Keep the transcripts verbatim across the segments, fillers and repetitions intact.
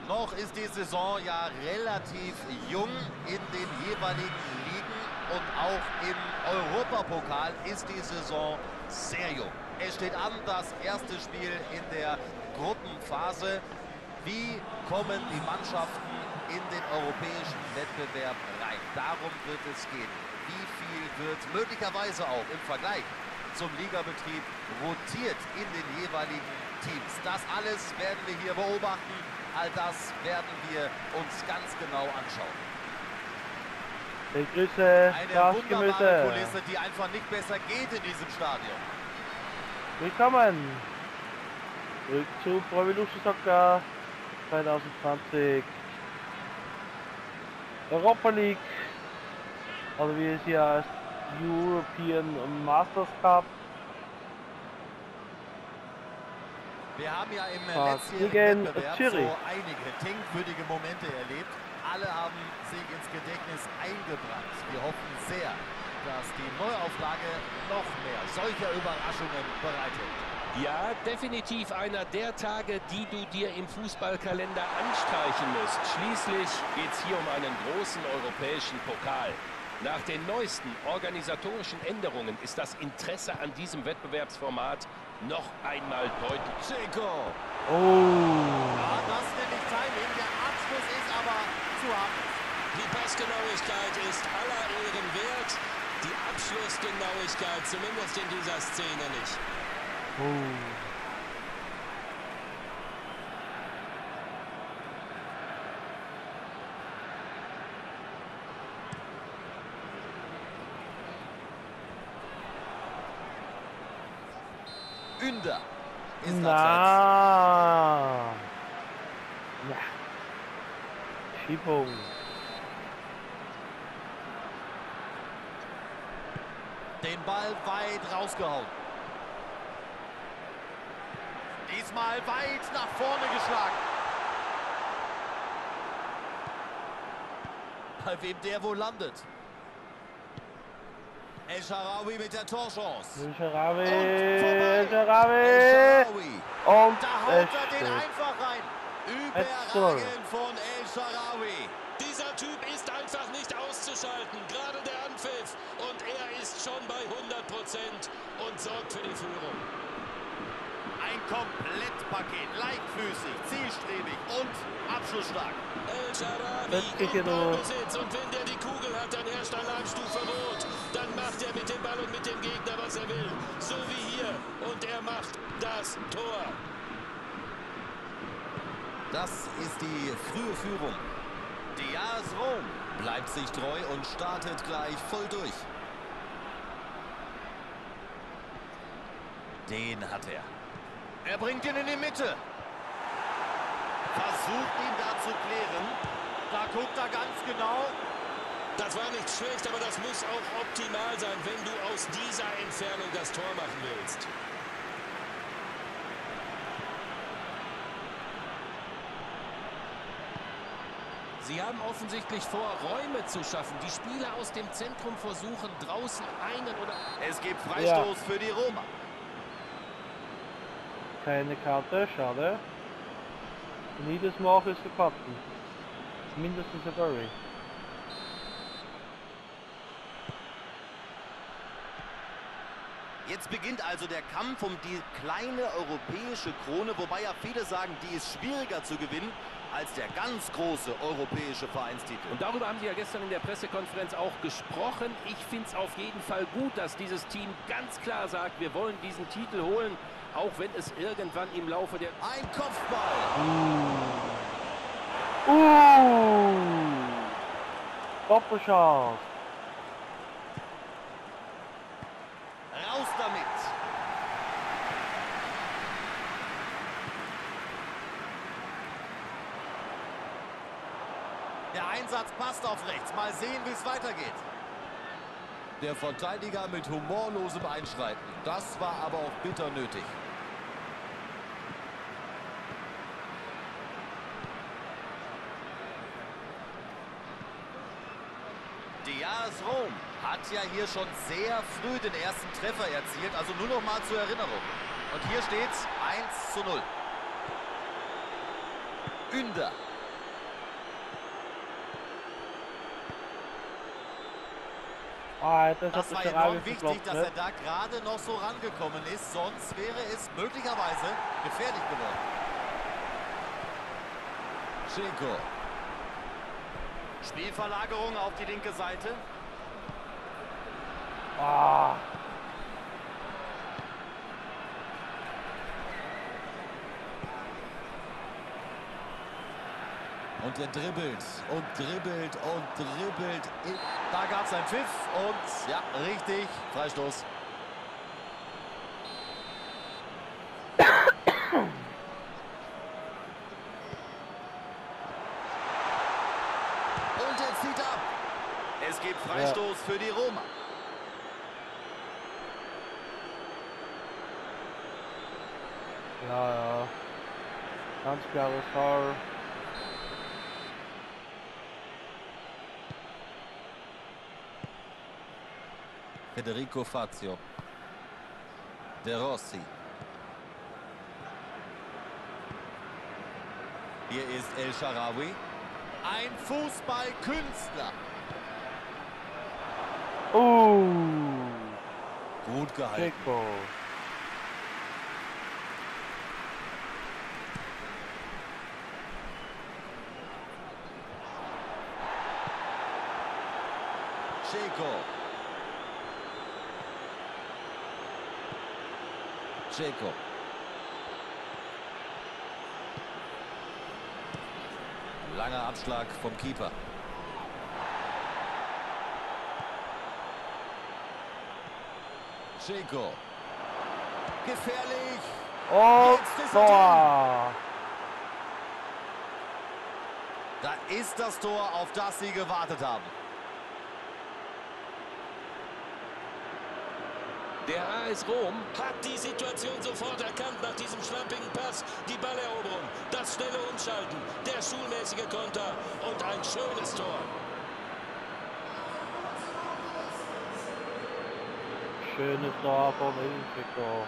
Noch ist die Saison ja relativ jung in den jeweiligen Ligen und auch im Europapokal ist die Saison sehr jung. Es steht an, das erste Spiel in der Gruppenphase. Wie kommen die Mannschaften in den europäischen Wettbewerb rein? Darum wird es gehen. Wie viel wird möglicherweise auch im Vergleich zum Ligabetrieb rotiert in den jeweiligen Teams? Das alles werden wir hier beobachten. All das werden wir uns ganz genau anschauen. Ich grüße Eine das wunderbare Gemüse. Kulisse, die einfach nicht besser geht in diesem Stadion. Willkommen zurück zu Pro Evolution Soccer zwanzig zwanzig. Europa League, oder wie es hier heißt, European Masters Cup. Wir haben ja im Ah, letztjährigen gegen Wettbewerb Zürich. so einige denkwürdige Momente erlebt. Alle haben sich ins Gedächtnis eingebrannt. Wir hoffen sehr, dass die Neuauflage noch mehr solcher Überraschungen bereithält. Ja, definitiv einer der Tage, die du dir im Fußballkalender anstreichen musst. Schließlich geht es hier um einen großen europäischen Pokal. Nach den neuesten organisatorischen Änderungen ist das Interesse an diesem Wettbewerbsformat noch einmal deutlich. Chico. Oh. Ja, das nenne ich Timing. Der Abschluss ist aber zu hart. Die Passgenauigkeit ist aller Ehren wert. Die Abschlussgenauigkeit zumindest in dieser Szene nicht. Oh. Ünder ist abseits. Na. Ja. Schiebung. Den Ball weit rausgehauen. Diesmal weit nach vorne geschlagen. Bei wem der wohl landet. El Shaarawy mit der Torchance. El Shaarawy. Und vorbei. El Shaarawy. El Shaarawy. Und Da haut es er den steht. einfach rein. eins zu null. Überragend von El Shaarawy. Dieser Typ ist einfach nicht auszuschalten. Gerade der Anpfiff. Und er ist schon bei hundert Prozent und sorgt für die Führung. Ein Komplettpaket. Leichtfüßig, zielstrebig und abschlussstark. El Shaarawy Das geht hier im nur. Ballbesitz. Und wenn der die Kugel hat, dann herrscht Alarmstufe Rot. Dann macht er mit dem Ball und mit dem Gegner, was er will. So wie hier. Und er macht das Tor. Das ist die frühe Führung. Diaz Rom bleibt sich treu und startet gleich voll durch. Den hat er. Er bringt ihn in die Mitte. Versucht ihn da zu klären. Da guckt er ganz genau. Das war nicht schlecht, aber das muss auch optimal sein, wenn du aus dieser Entfernung das Tor machen willst. Sie haben offensichtlich vor, Räume zu schaffen. Die Spieler aus dem Zentrum versuchen draußen einen oder... Es gibt Freistoß Ja. für die Roma. Keine Karte, schade. Jedes Mal ist für Karten. Mindestens ein Derby. Jetzt beginnt also der Kampf um die kleine europäische Krone, wobei ja viele sagen, die ist schwieriger zu gewinnen als der ganz große europäische Vereinstitel. Und darüber haben Sie ja gestern in der Pressekonferenz auch gesprochen. Ich finde es auf jeden Fall gut, dass dieses Team ganz klar sagt, wir wollen diesen Titel holen, auch wenn es irgendwann im Laufe der... Ein Kopfball. Uh! Doppelchance. Raus damit. Der Einsatz passt auf rechts. Mal sehen, wie es weitergeht. Der Verteidiger mit humorlosem Einschreiten. Das war aber auch bitter nötig. Diaz Rom hat ja hier schon sehr früh den ersten Treffer erzielt. Also nur noch mal zur Erinnerung. Und hier steht's eins zu null. Ünder Ah, das, Das war hat enorm der wichtig, geklopft, dass ne? er da gerade noch so rangekommen ist. Sonst wäre es möglicherweise gefährlich geworden. Dzeko. Spielverlagerung auf die linke Seite. Ah. Und er dribbelt und dribbelt und dribbelt. Da gab es einen Pfiff und ja, richtig, Freistoß. Und er zieht ab. Es gibt Freistoß ja. für die Roma. Ja, ja. Ganz klares Foul. Federico Fazio. De Rossi. Hier ist El Shaarawy. Ein Fußballkünstler. Uh. Gut gehalten. Dzeko. Dzeko. Dzeko. Langer Abschlag vom Keeper. Dzeko. Gefährlich. Und Jetzt ist er Tor. Da ist das Tor, auf das sie gewartet haben. Der A S Rom hat die Situation sofort erkannt nach diesem schlampigen Pass. Die Balleroberung, das schnelle Umschalten, der schulmäßige Konter und ein schönes Tor. Schönes Tor von Dzeko.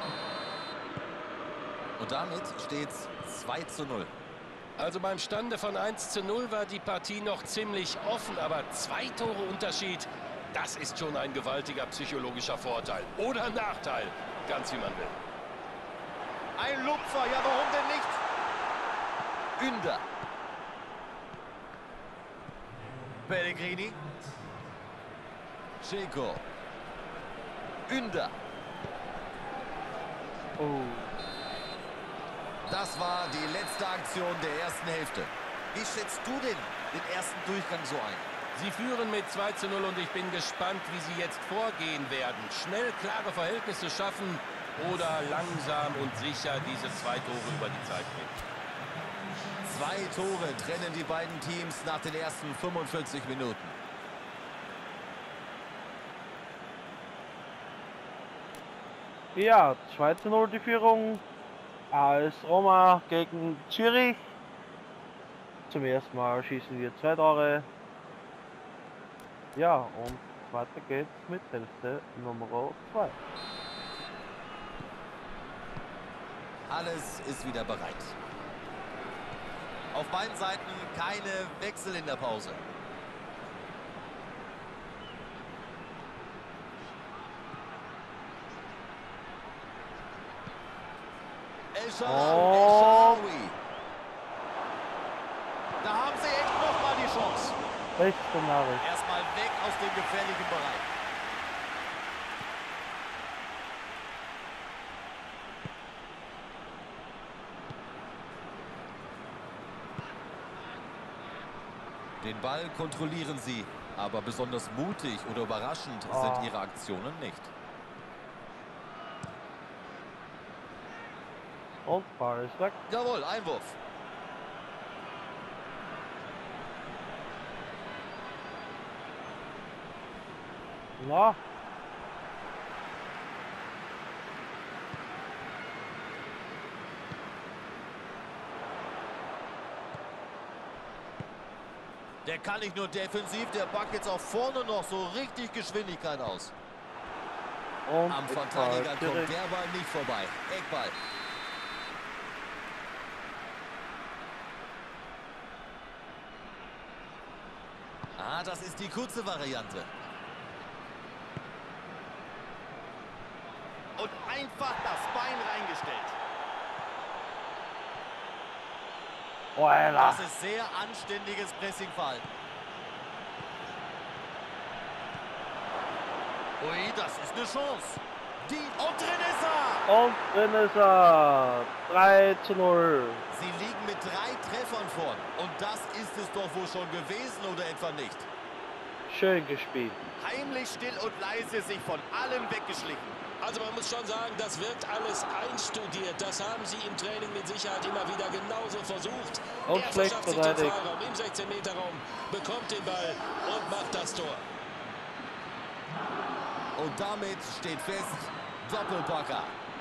Und damit steht es zwei zu null. Also beim Stande von eins zu null war die Partie noch ziemlich offen, aber zwei Tore Unterschied, das ist schon ein gewaltiger psychologischer Vorteil oder Nachteil, ganz wie man will. Ein Lupfer, ja warum denn nicht? Ünder. Pellegrini. Dzeko. Ünder. Oh. Das war die letzte Aktion der ersten Hälfte. Wie schätzt du denn den ersten Durchgang so ein? Sie führen mit zwei zu null und ich bin gespannt, wie sie jetzt vorgehen werden. Schnell klare Verhältnisse schaffen oder langsam und sicher diese zwei Tore über die Zeit bringen. Zwei Tore trennen die beiden Teams nach den ersten fünfundvierzig Minuten. Ja, zwei zu null die Führung. A S Roma gegen Zürich. Zum ersten Mal schießen wir zwei Tore. Ja, und weiter geht's mit Hälfte Nummer zwei. Alles ist wieder bereit. Auf beiden Seiten keine Wechsel in der Pause. El Shaarawy. Da haben sie echt noch mal die Chance. Beste Nachricht. Erstmal weg aus dem gefährlichen Bereich. Den Ball kontrollieren sie, aber besonders mutig oder überraschend Oh. sind ihre Aktionen nicht. Und Ball ist weg. Jawohl, Einwurf. Na. Der kann nicht nur defensiv, der packt jetzt auch vorne noch so richtig Geschwindigkeit aus. Und Am Eckball Verteidiger kommt direkt. der Ball nicht vorbei. Eckball. Ah, das ist die kurze Variante. einfach das Bein reingestellt. Oh, Alter. Das ist sehr anständiges Pressingverhalten. Ui, das ist eine Chance. Die und drin ist er! Und drin ist er. drei zu null. Sie liegen mit drei Treffern vorn. Und das ist es doch wohl schon gewesen, oder etwa nicht? Schön gespielt. Heimlich, still und leise sich von allem weggeschlichen. Also man muss schon sagen, das wirkt alles einstudiert. Das haben sie im Training mit Sicherheit immer wieder genauso versucht. Und Er schlecht verschafft sich den verteidigt. Freiraum im sechzehn Meter Raum, bekommt den Ball und macht das Tor. Und damit steht fest, Doppelpacker.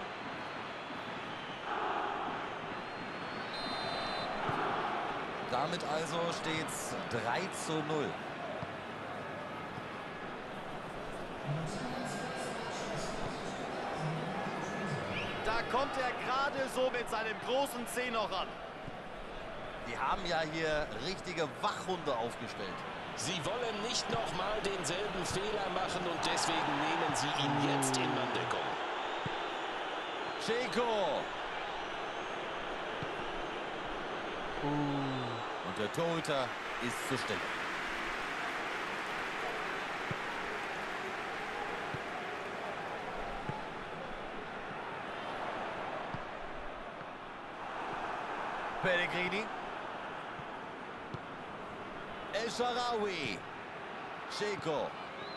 Damit also steht's drei zu null. Da kommt er gerade so mit seinem großen Zeh noch ran. Die haben ja hier richtige Wachhunde aufgestellt. Sie wollen nicht nochmal denselben Fehler machen und deswegen nehmen sie ihn jetzt in Manndeckung. Dzeko. Und der Torhüter ist zur Stelle. Pellegrini. El Shaarawy. Dzeko.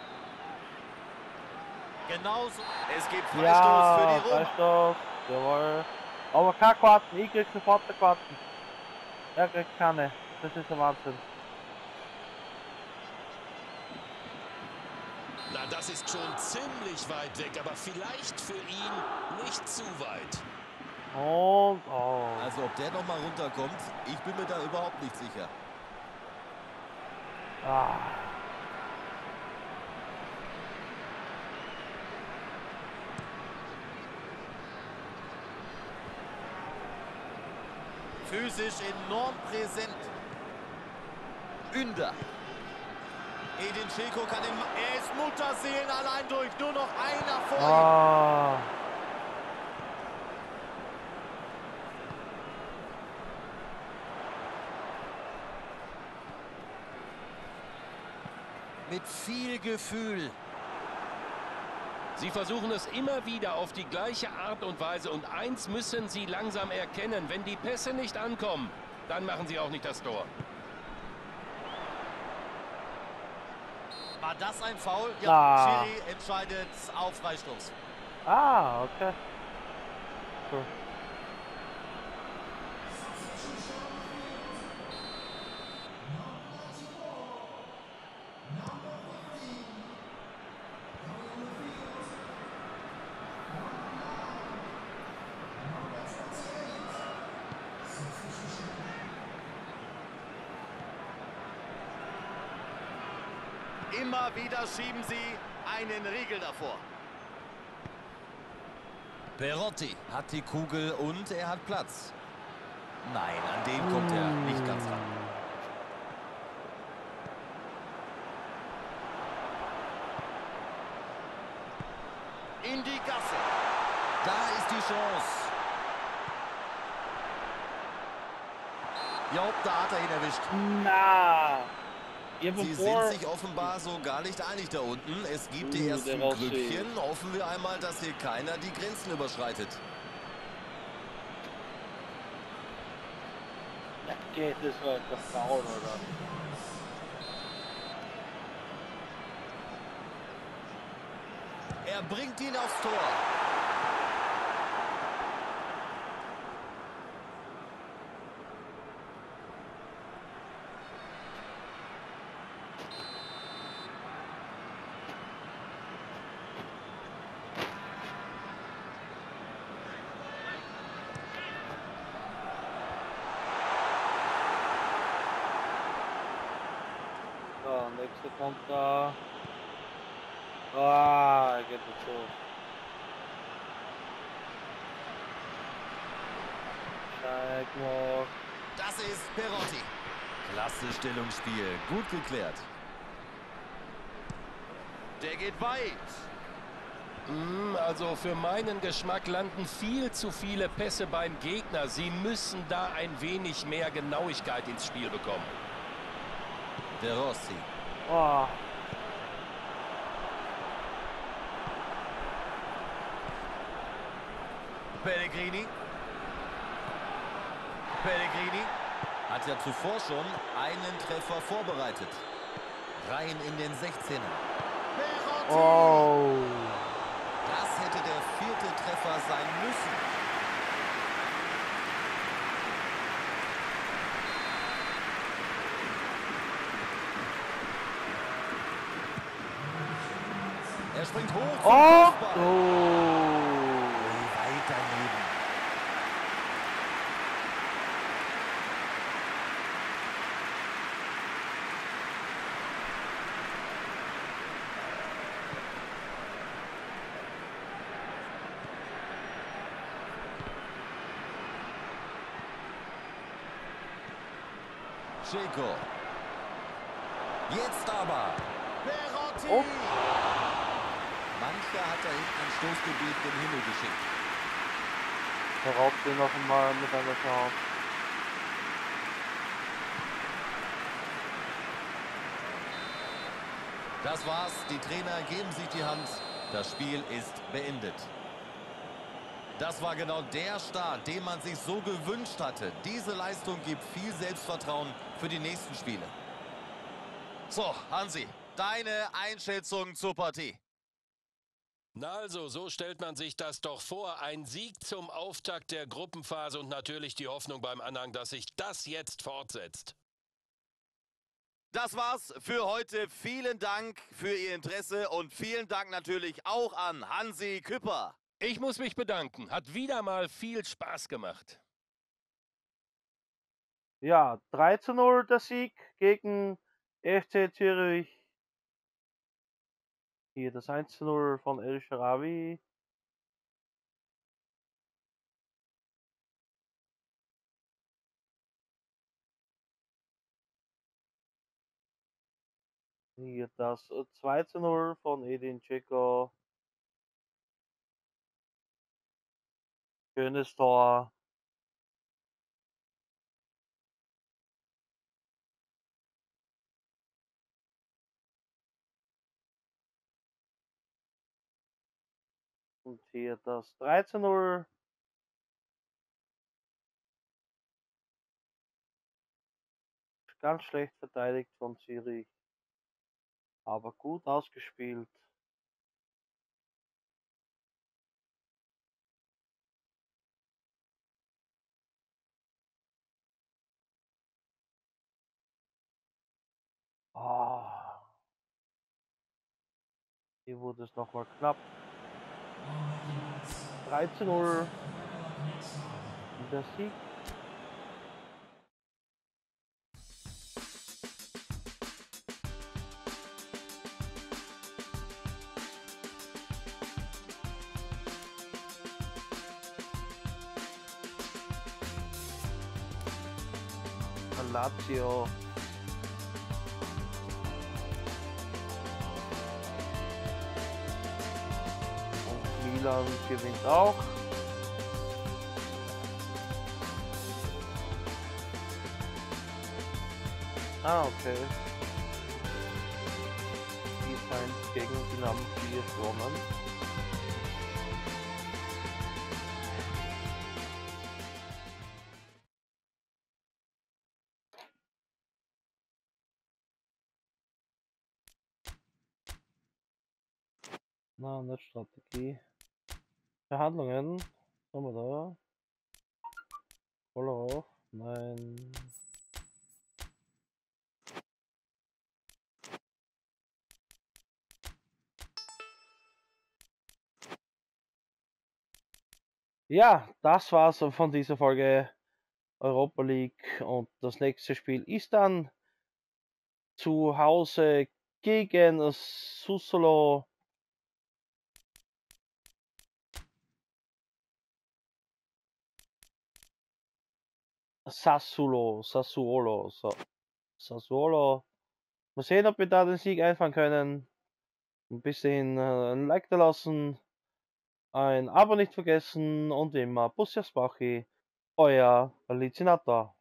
Genauso. Es gibt Freistoß Ja, für die Roma. Freistoß. Jawohl. Aber kein Quarten. Ich krieg sofort den Quarten. Er kriegt keine. Das ist der Wahnsinn. Na, das ist schon ziemlich weit weg, aber vielleicht für ihn nicht zu weit. Und, oh. Also ob der noch mal runterkommt, ich bin mir da überhaupt nicht sicher. Ah. Physisch enorm präsent. Ünder. Edin Dzeko kann den... Er ist Mutterseelen allein durch. Nur noch einer vor ihm. Ah. Mit viel Gefühl. Sie versuchen es immer wieder auf die gleiche Art und Weise. Und eins müssen sie langsam erkennen. Wenn die Pässe nicht ankommen, dann machen sie auch nicht das Tor. War das ein Foul? Ja, Ah. Schiri entscheidet auf Freistoß. Ah, okay. Cool. Immer wieder schieben sie einen Riegel davor. Perotti hat die Kugel und er hat Platz. Nein, an den kommt er nicht ganz ran. In die Gasse. Da ist die Chance. Ja, da hat er ihn erwischt. Na. Ihr Sie bevor. sind sich offenbar so gar nicht einig da unten. Es gibt die Uh, ersten der Rossi. Grüppchen. Hoffen wir einmal, dass hier keiner die Grenzen überschreitet. Ja, geht es weiter faul, oder? Er bringt ihn aufs Tor. So, nächste kommt da. Ah, er geht jetzt los. Schein noch. Das ist Perotti. Klasse Stellungsspiel. Gut geklärt. Der geht weit. Also für meinen Geschmack landen viel zu viele Pässe beim Gegner. Sie müssen da ein wenig mehr Genauigkeit ins Spiel bekommen. De Rossi. Oh. Pellegrini. Pellegrini hat ja zuvor schon einen Treffer vorbereitet. Rein in den sechzehner. Oh. Das hätte der vierte Treffer sein müssen. Er springt hoch. Zum Oh. Fußball. Oh. Weit daneben. Dzeko. Jetzt aber. Oh. Mancher hat da hinten ein Stoßgebiet gen Himmel geschickt. Er raubt den noch einmal mit einer Chance. Das war's. Die Trainer geben sich die Hand. Das Spiel ist beendet. Das war genau der Start, den man sich so gewünscht hatte. Diese Leistung gibt viel Selbstvertrauen für die nächsten Spiele. So, Hansi, deine Einschätzung zur Partie. Na also, so stellt man sich das doch vor. Ein Sieg zum Auftakt der Gruppenphase und natürlich die Hoffnung beim Anhang, dass sich das jetzt fortsetzt. Das war's für heute. Vielen Dank für Ihr Interesse und vielen Dank natürlich auch an Hansi Küpper. Ich muss mich bedanken. Hat wieder mal viel Spaß gemacht. Ja, drei zu null der Sieg gegen F C Zürich. Hier das eins zu null von El Shaarawy. Hier das zwei zu null von Edin Dzeko. Schönes Tor. Und hier das drei zu null. Ganz schlecht verteidigt von Zürich. Aber gut ausgespielt. Oh. Hier wurde es nochmal knapp. drei zu null. Und der Sieg. Lazio. Und Milan gewinnt auch. Ah, okay. Die Feind gegen Dynamo vier gewonnen. Na, nicht Strategie. Verhandlungen. Was haben wir da? Voller auf. Nein. Ja, das war's von dieser Folge Europa League und das nächste Spiel ist dann zu Hause gegen Sassuolo. Sassuolo, Sassuolo, Sassuolo. Mal sehen, ob wir da den Sieg einfahren können. Ein bisschen äh, ein Like da lassen. ein Abo nicht vergessen und wie immer, Bussi aufs Bauchi, euer Lizinator.